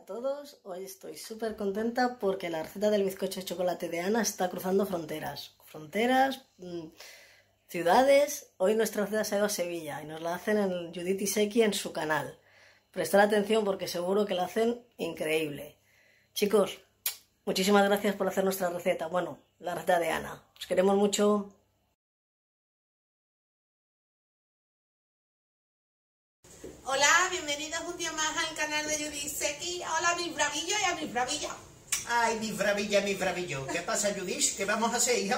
a todos, hoy estoy súper contenta porque la receta del bizcocho de chocolate de Ana está cruzando fronteras, ciudades. Hoy nuestra receta se ha ido a Sevilla y nos la hacen en Judith y Seki en su canal. Prestad atención porque seguro que la hacen increíble. Chicos, muchísimas gracias por hacer nuestra receta, bueno, la receta de Ana. Os queremos mucho. Hola, bienvenidos un día más al canal de Judith Seki. Hola, mis bravillos y a mis bravillas. Ay, mis bravillas, mis bravillos. ¿Qué pasa, Judith? ¿Qué vamos a hacer, hija?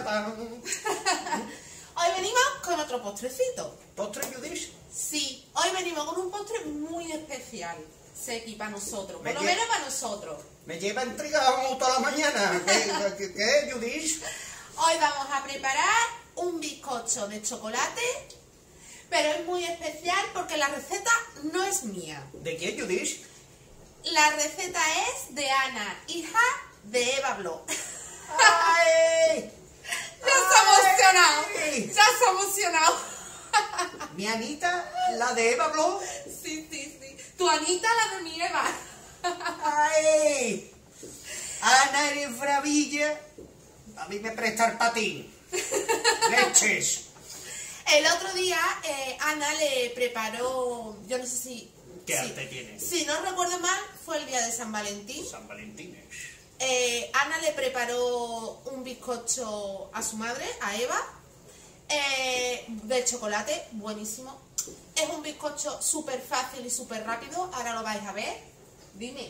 Hoy venimos con otro postrecito. ¿Postre, Judith? Sí, hoy venimos con un postre muy especial, Seki, para nosotros, por lo Me menos para nosotros. Me lleva intrigado toda la mañana. ¿Qué, Judith? Hoy vamos a preparar un bizcocho de chocolate, pero es muy especial porque la receta no es mía. ¿De quién, Judith? La receta es de Ana, hija de Eva Blog. ¡Ay! ¡Ya se ha emocionado! ¡Ay! ¡Ya se ha emocionado! ¿Mi Anita, la de Eva Blog? Sí. Tu Anita, la de mi Eva. ¡Ay! Ana, eres bravilla. A mí me presta el patín. Leches. El otro día Ana le preparó, yo no sé si... ¿Qué arte tiene? Si no recuerdo mal, fue el día de San Valentín. San Valentín. Ana le preparó un bizcocho a su madre, a Eva, de chocolate, buenísimo. Es un bizcocho súper fácil y súper rápido, ahora lo vais a ver. Dime.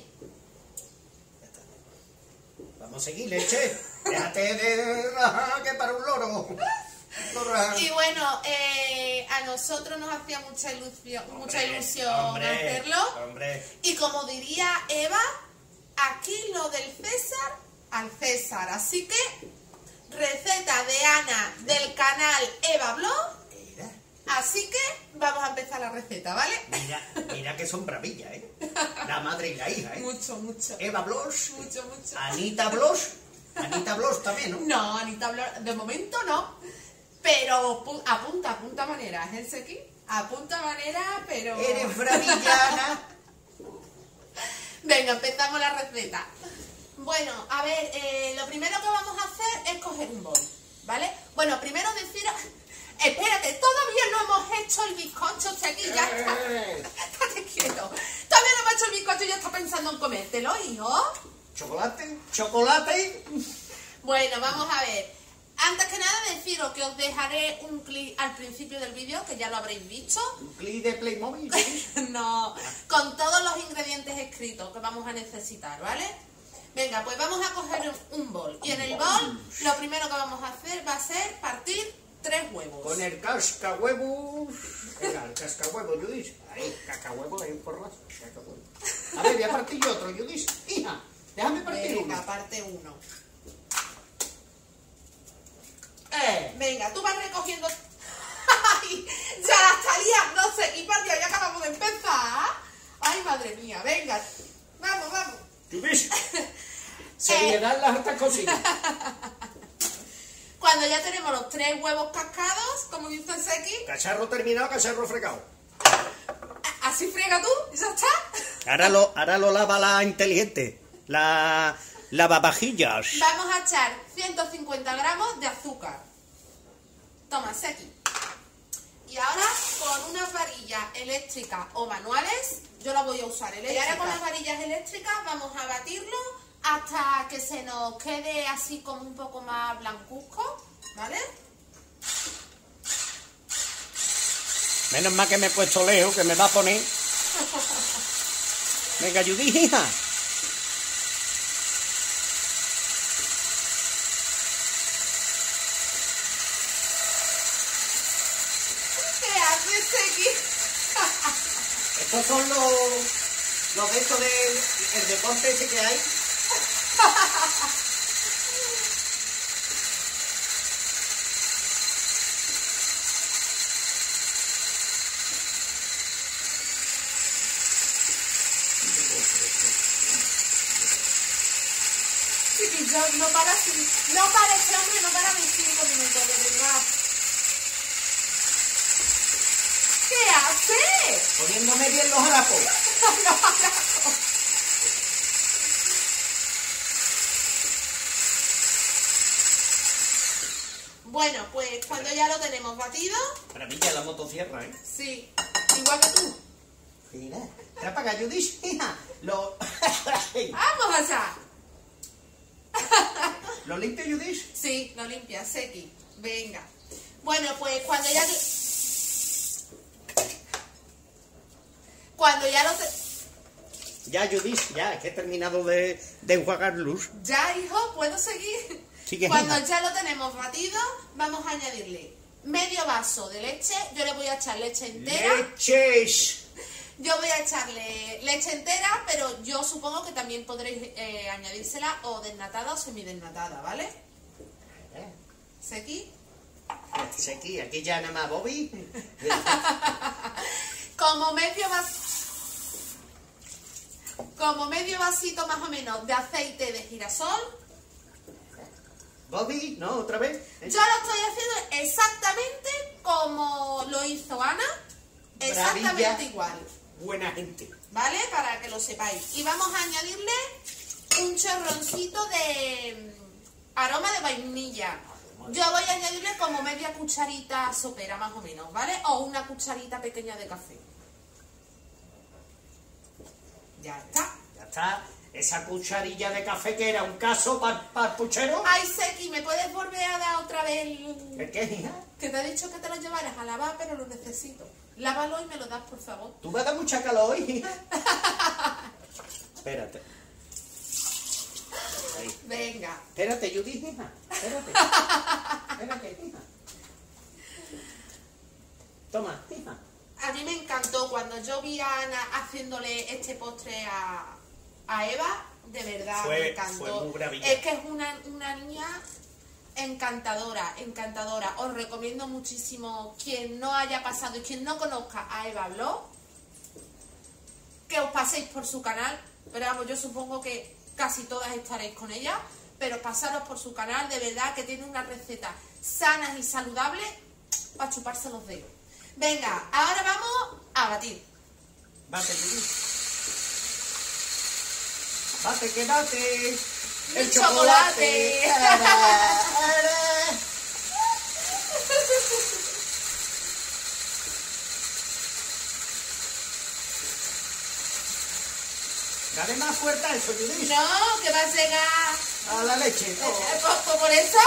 Vamos a seguir, leche. Déjate de... que para un loro. Y bueno, a nosotros nos hacía mucha ilusión hacerlo. Hombre. Y como diría Eva, aquí lo del César al César. Así que, receta de Ana del canal Eva Blog. Mira. Así que vamos a empezar la receta, ¿vale? Mira que son bravillas, ¿eh? La madre y la hija, ¿eh? Mucho. Eva Blos. Mucho. Anita Blos. Anita Blos también, ¿no? No, Anita Blog, de momento no. Pero apunta manera, ¿eh, Seki? Apunta manera, pero... Eres bravillana. Venga, empezamos la receta. Bueno, a ver, lo primero que vamos a hacer es coger un bol, ¿vale? Bueno, primero deciros... Espérate, todavía no hemos hecho el bizcocho, Seki, ya está. Estate quieto. Todavía no hemos hecho el bizcocho y ya está pensando en comértelo, hijo. Chocolate. Bueno, vamos a ver. Antes que nada deciros que os dejaré un clip al principio del vídeo, que ya lo habréis visto. Un clip de Playmobil, ¿sí? No, con todos los ingredientes escritos que vamos a necesitar, ¿vale? Venga, pues vamos a coger un bol. Y en el bol, lo primero que vamos a hacer va a ser partir 3 huevos. Con el cascahuevos. Venga, el cascahuevo, Judith. Ahí, cascahuevo, ahí un porrazo. A ver, voy a partir yo otro, Judith. Hija, déjame partir uno. Venga, parte 1. Venga, tú vas recogiendo... ¡Ay! ¡Ya la está liando, Seki! ¡Por Dios, ya acabamos de empezar! ¡Ay, madre mía! Venga, vamos. Judith, seriedad las estas cositas. Cuando ya tenemos los 3 huevos cascados, como dice Seki, Cacharro terminado, cacharro fregado. así friega tú y ya está. Ahora lo lava la inteligente. La lavavajillas. Vamos a echar 150 gramos de azúcar. Toma, Seki. Y ahora con unas varillas eléctricas o manuales, yo la voy a usar eléctrica. Y ahora con las varillas eléctricas vamos a batirlo hasta que se nos quede así como un poco más blancuzco, ¿vale? Menos mal que me he puesto lejos, que me va a poner. Venga, Judith, hija. ¿Qué haces, Seki? Estos son los de estos el deporte ese que hay. Seki, no para este hombre, no para mis 5 minutos, de verdad. ¿Qué haces? Poniéndome bien los harapos. Bueno, pues cuando ya lo tenemos batido... Maravilla la motosierra, ¿eh? Sí, igual que tú. Mira, ¿te apaga, Judith? Hija, lo... ¡Vamos allá! ¿Lo limpio, Judith? Sí, lo limpia, sequi. Venga. Bueno, pues cuando ya... Cuando ya lo... Ya, Judith, ya, es que he terminado de enjuagar luz. Ya, hijo, ¿puedo seguir? Sigue, Cuando hija. ya lo tenemos batido, vamos a añadirle medio vaso de leche. Yo le voy a echar leche entera. ¡Leches! Yo voy a echarle leche entera, pero yo supongo que también podréis añadírsela o desnatada o semidesnatada, ¿vale? ¿Sequi? Aquí ya nada más, Bobby. Como medio vasito más o menos de aceite de girasol. Bobby, ¿no? ¿Otra vez? Yo lo estoy haciendo exactamente como lo hizo Ana. Exactamente Maravilla. igual. Buena gente. ¿Vale? Para que lo sepáis. Y vamos a añadirle un chorroncito de aroma de vainilla. Yo voy a añadirle como media cucharita sopera más o menos, ¿vale? O una cucharita pequeña de café. Ya está. Ya está. Esa cucharilla de café que era un caso para el puchero. Ay, Seki, ¿me puedes volver a dar otra vez ¿El qué, hija? Que te he dicho que te lo llevaras a lavar, pero lo necesito. Lávalo y me lo das, por favor. Tú me das mucha calor, hija. Espérate. Ahí. Venga. Espérate, Judith, hija. Espérate. Espérate, hija. Toma, hija. A mí me encantó cuando yo vi a Ana haciéndole este postre a Eva. De verdad, me encantó. Fue muy maravilla. Es que es una niña encantadora, encantadora. Os recomiendo muchísimo, quien no haya pasado y quien no conozca a Eva Blog, que os paséis por su canal. Pero vamos, yo supongo que casi todas estaréis con ella, pero pasaros por su canal, de verdad que tiene unas recetas sanas y saludables para chuparse los dedos. Venga, ahora vamos a batir. Bate, Judith. Bate, que bate. ¡El chocolate! Dale más fuerte a eso, Judith. No, que va a llegar A la leche. por eso.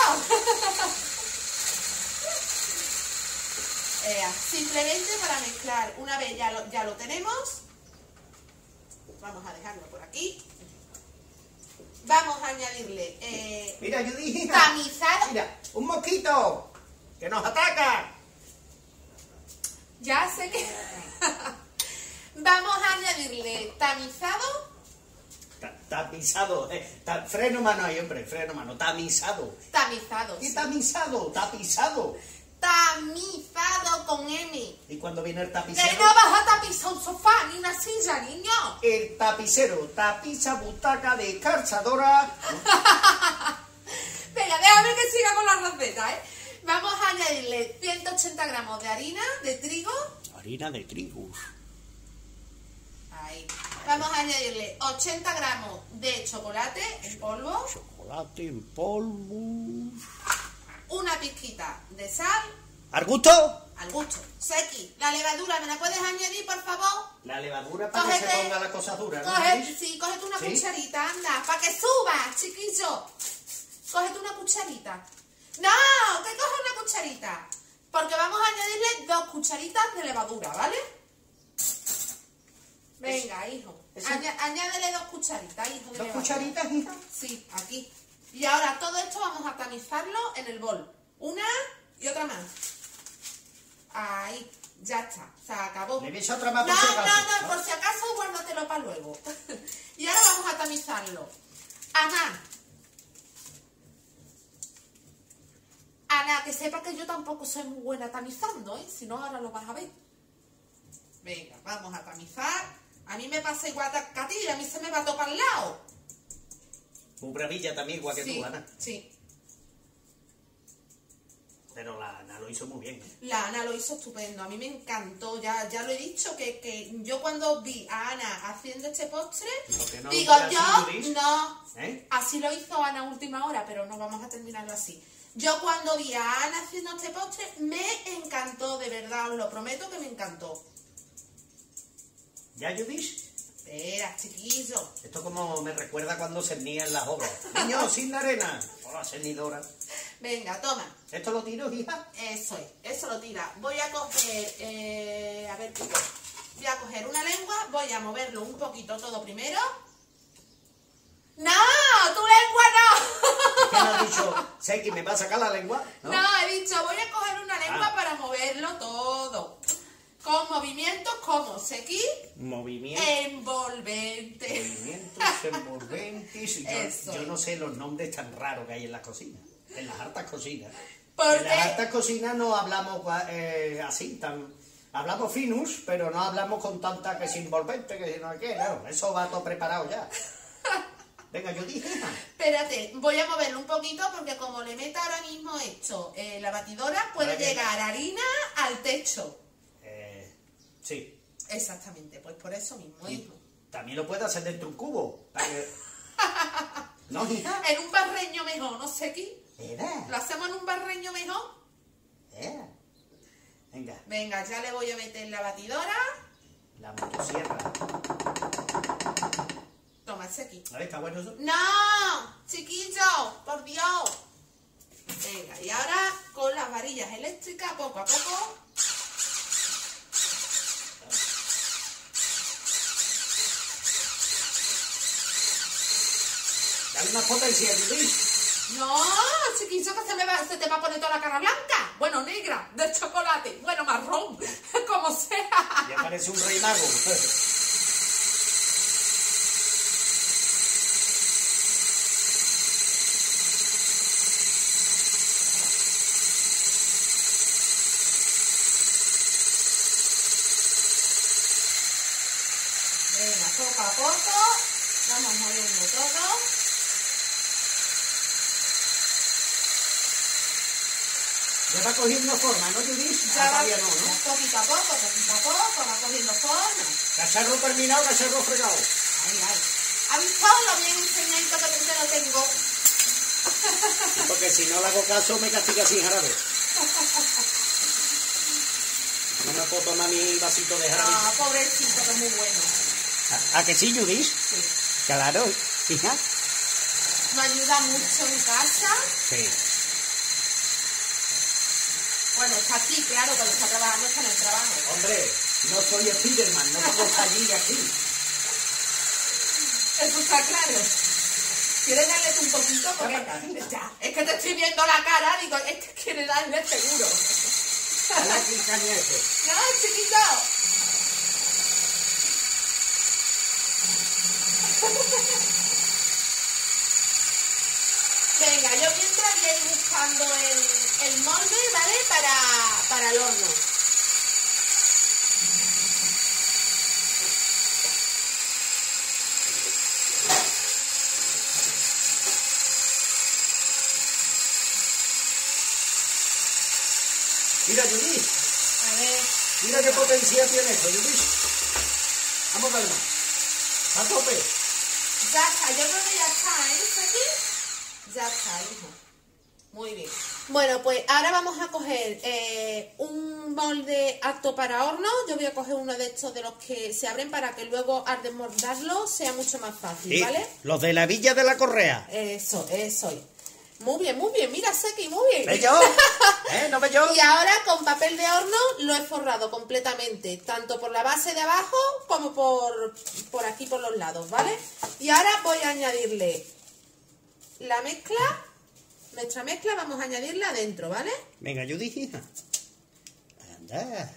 Simplemente para mezclar, una vez ya lo tenemos, vamos a dejarlo por aquí. Vamos a añadirle Mira, Judith. tamizado. Mira, un mosquito que nos ataca. Ya sé que... Vamos a añadirle tamizado. Tapizado. Freno mano ahí, hombre. Freno mano. Tamizado. Tamizado, ¿Qué sí. tamizado? Tapizado. Tamizado con M. ¿Y cuando viene el Que tapicero? no vas a tapizar un sofá ni una silla, niño. El tapicero tapiza butaca de calzadora. Venga, déjame que siga con la receta, ¿eh? Vamos a añadirle 180 gramos de harina de trigo. Harina de trigo. Ahí. Vamos a añadirle 80 gramos de chocolate en polvo. Chocolate en polvo. Una pizquita de sal. ¿Al gusto? Al gusto. Seki, la levadura, ¿me la puedes añadir, por favor? La levadura para que se Cógete- ponga la cosa dura, ¿no? Cógete una ¿Sí? cucharita, anda, para que suba, chiquillo. Cógete una cucharita. No, que coge una cucharita. Porque vamos a añadirle 2 cucharitas de levadura, ¿vale? Venga, hijo. Eso- Añádele 2 cucharitas, hijo. De ¿Dos levadura. cucharitas, hija? Sí, aquí. Y ahora todo esto vamos a tamizarlo en el bol. Una y otra más. Ahí, ya está. Se acabó. Le ves otra más No, por si acaso, no, por si acaso guárdatelo para luego. Y ahora vamos a tamizarlo. Ana, que sepa que yo tampoco soy muy buena tamizando, ¿eh? Si no, ahora lo vas a ver. Venga, vamos a tamizar. A mí me pasa igual que a ti, a mí se me va todo para el lado. Muy bravilla también, igual que Sí, tú, Ana. sí. Pero la Ana lo hizo muy bien. La Ana lo hizo estupendo, a mí me encantó, ya lo he dicho, que yo cuando vi a Ana haciendo este postre, ¿Por qué no digo lo haces yo, así, Luis? no, ¿Eh? así lo hizo Ana a última hora, pero no vamos a terminarlo así. Yo cuando vi a Ana haciendo este postre, me encantó, de verdad, os lo prometo que me encantó. ¿Ya, Judith? Espera, chiquillo. Esto como me recuerda cuando cernían las obras. Niños, sin la arena. Hola, cernidora. Venga, toma. ¿Esto lo tiro, hija? Eso es, eso lo tira. Voy a coger, a ver qué. Voy a coger una lengua, voy a moverlo un poquito todo primero. ¡No! ¡Tu lengua no! ¿Qué me has dicho? ¿Seki, me va a sacar la lengua? No, he dicho, voy a coger una lengua para moverlo todo. Con movimientos como Seki, Movimientos. envolvente. Movimientos envolventes. Yo no sé los nombres tan raros que hay en las cocinas. En las hartas cocinas. ¿Por En las qué? hartas cocinas no hablamos así, tan... Hablamos finus, pero no hablamos con tanta que es envolvente, que si no hay qué, claro. Eso va todo preparado ya. Venga, yo dije, hija. Espérate, voy a moverlo un poquito porque como le meta ahora mismo esto la batidora, puede ¿Para qué? llegar harina al techo. Sí. Exactamente, pues por eso mismo, Y hijo. también lo puede hacer dentro de un cubo. Para que... ¿No, hija? En un barreño mejor, no sé qué. Era. ¿Lo hacemos en un barreño mejor? Era. Venga, Venga, ya le voy a meter la batidora. la motosierra. Toma, ese aquí. A ver, ¿está bueno eso? ¡No! ¡Chiquillo! ¡Por Dios! Venga, y ahora con las varillas eléctricas, poco a poco. Dale más potencia, Judith. ¡No! Chiquillo, que se te va a poner toda la cara blanca. Bueno, negra, de chocolate. Bueno, marrón. Como sea. Ya parece un rey mago. Venga, poco a poco. Vamos moviendo todo. Ya va cogiendo forma, ¿no, Judith? Ya va, Todavía no, ¿no? poquito a poco, va cogiendo forma. Cacharro terminado, cacharro fregado. Ay, ay. ¿Ha visto lo bien enseñadito que te lo tengo? Porque si no le hago caso, me castiga sin jarabe. No me puedo tomar mi vasito de jarabe. Ah, pobrecito, que es muy bueno. ¿A que sí, Judith? Sí. Claro, hija. Me ayuda mucho en casa. Sí. Bueno, está aquí, claro, cuando está trabajando está en el trabajo. Hombre, no soy Spiderman, no puedo salir aquí. Eso está claro. ¿Quieres darle tú un poquito? Porque ya, es que te estoy viendo la cara, digo, es que quiere darle seguro. Dale aquí, cañete. No, chiquito. Venga, yo mientras voy a ir buscando el molde, ¿vale? Para el horno. Mira, Judith. A ver. Mira qué potencia tiene esto, Judith. Vamos a ver más. A tope. Ya está, yo creo que ya está, ¿eh? ¿Aquí? Ya está, hijo. Muy bien. Bueno, pues ahora vamos a coger un molde apto para horno. Yo voy a coger uno de estos de los que se abren para que luego al desmoldarlo sea mucho más fácil, ¿vale? Los de la Villa de la Correa. Eso es. Muy bien, mira, Seki, muy bien. ¿Ves yo? ¿No ves yo? Y ahora con papel de horno lo he forrado completamente, tanto por la base de abajo como por aquí por los lados, ¿vale? Y ahora voy a añadirle la mezcla, nuestra mezcla, vamos a añadirla adentro, ¿vale? Venga, Judith, hija. Anda.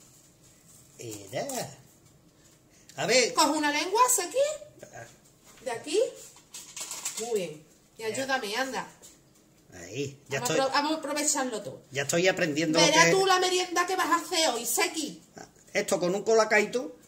Era. A ver. Coge una lengua, Seki, de aquí. Muy bien. Y ayúdame, anda. Ahí, ya Vamos, estoy, vamos a aprovecharlo todo. ya estoy aprendiendo Verás que... tú la merienda que vas a hacer hoy, Seki. Esto con un colacaito.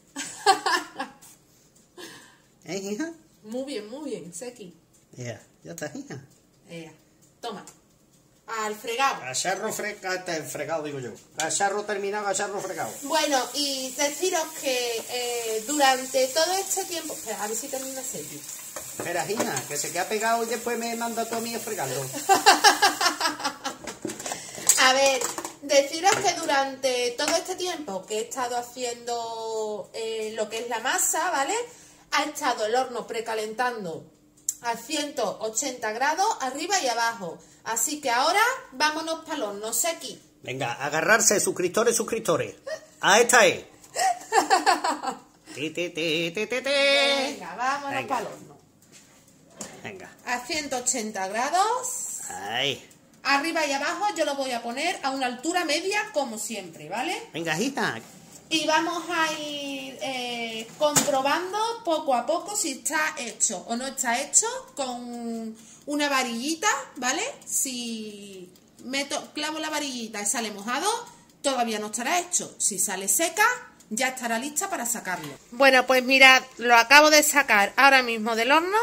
Hija? Muy bien, Seki. Ya está, hija. Toma. Al fregado. Cacharro fregado, digo yo. Cacharro terminado, cacharro fregado. Bueno, y deciros que durante todo este tiempo... Espera, a ver si termina Seki. Espera, hija, que se queda pegado y después me manda tú a mí a fregarlo. A ver, deciros que durante todo este tiempo que he estado haciendo lo que es la masa, ¿vale? Ha estado el horno precalentando a 180 grados arriba y abajo. Así que ahora vámonos para el horno, Seki. Venga, agarrarse, suscriptores. A esta es. Venga, vámonos Venga. para el horno. Venga. A 180 grados. Ahí. Arriba y abajo yo lo voy a poner a una altura media como siempre, ¿vale? Venga, agita. Y vamos a ir comprobando poco a poco si está hecho o no está hecho con una varillita, ¿vale? Si clavo la varillita y sale mojado, todavía no estará hecho. Si sale seca, ya estará lista para sacarlo. Bueno, pues mirad, lo acabo de sacar ahora mismo del horno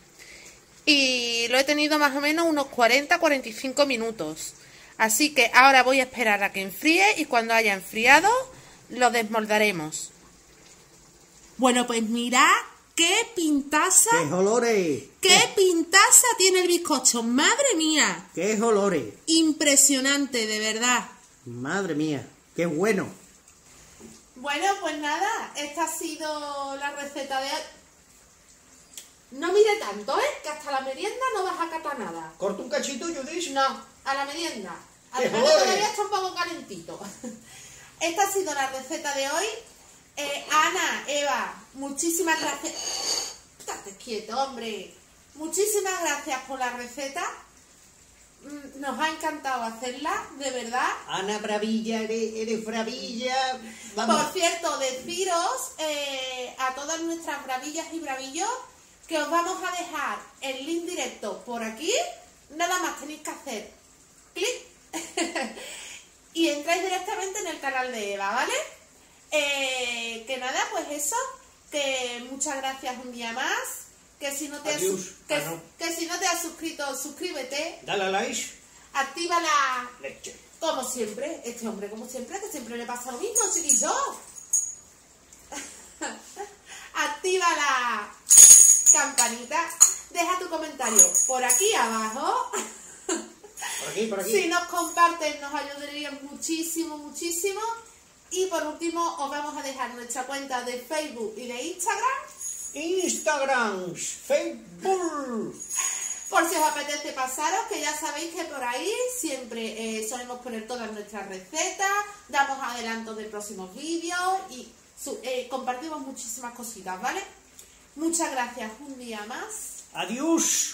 y lo he tenido más o menos unos 40-45 minutos. Así que ahora voy a esperar a que enfríe y cuando haya enfriado lo desmoldaremos. Bueno, pues mirad qué pintaza, ¡Qué olores! qué pintaza tiene el bizcocho. ¡Madre mía! ¡Qué olores! Impresionante, de verdad. Madre mía, qué bueno. Bueno, pues nada, esta ha sido la receta de hoy. No mire tanto, Que hasta la merienda no vas a catar nada. ¿Corta un cachito, Judith? No, a la merienda. ¡Qué Además joder! todavía está un poco calentito. Esta ha sido la receta de hoy. Ana, Eva, muchísimas gracias. Estate quieto, hombre. Muchísimas gracias por la receta. Nos ha encantado hacerla, de verdad. Ana Bravilla, eres bravilla. Vamos. Por cierto, deciros a todas nuestras bravillas y bravillos que os vamos a dejar el link directo por aquí. Nada más tenéis que hacer clic y entráis directamente en el canal de Eva, ¿vale? Que nada, pues eso, que muchas gracias un día más, que si no te, Adiós. que si no te has suscrito, suscríbete, Dale a like. activa la... Leche. Como siempre, este hombre como siempre, que siempre le pasa lo mismo, chiquillo. Activa la campanita, deja tu comentario por aquí abajo. Por aquí. Si nos comparten nos ayudarían muchísimo, muchísimo. Y por último os vamos a dejar nuestra cuenta de Facebook y de Instagram, Facebook. por si os apetece pasaros, que ya sabéis que por ahí siempre solemos poner todas nuestras recetas, damos adelantos de próximos vídeos y compartimos muchísimas cositas, ¿vale? Muchas gracias un día más. Adiós.